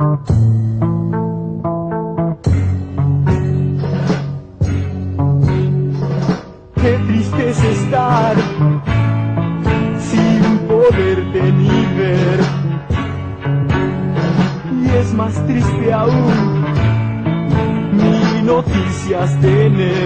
Qué triste es estar sin poderte ni ver, y es más triste aún ni noticias tener.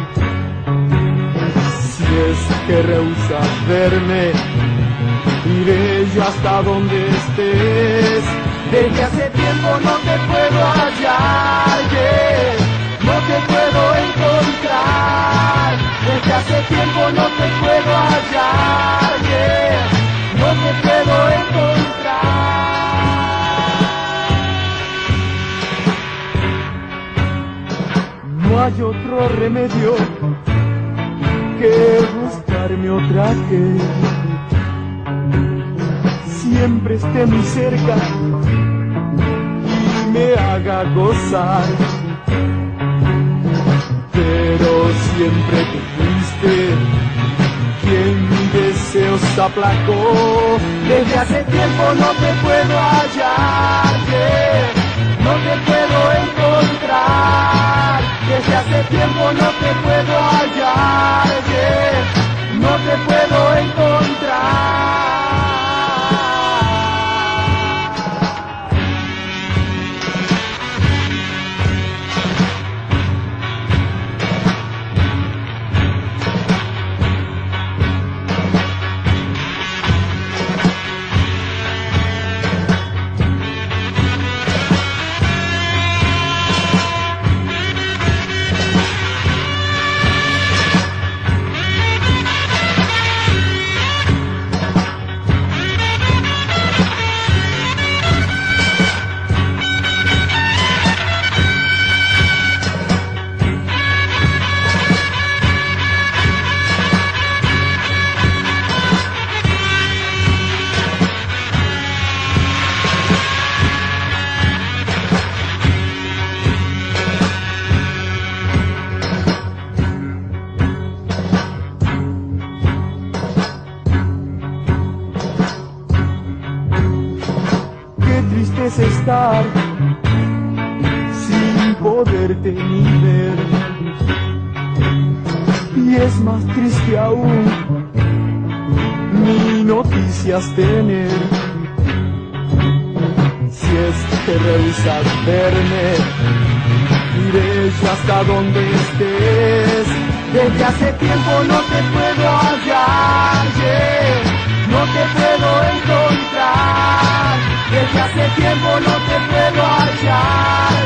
Si es que rehusas verme, iré yo hasta donde estés. Desde hace tiempo no te puedo hallar, no te puedo encontrar. Desde hace tiempo no te puedo hallar, no te puedo encontrar. No hay otro remedio que buscarme otra que siempre esté muy cerca y me haga gozar. Pero siempre tú fuiste quien mis deseos aplacó. Desde hace tiempo no te puedo hallar, no te puedo encontrar. Desde hace tiempo no te puedo hallar, no te puedo encontrar. Triste es estar sin poderte ni ver, y es más triste aún ni noticias tener. Si es que rehusas verme, iré yo hasta donde estés. Desde hace tiempo no te puedo hallar, no te puedo encontrar. Desde hace tiempo no te puedo hallar,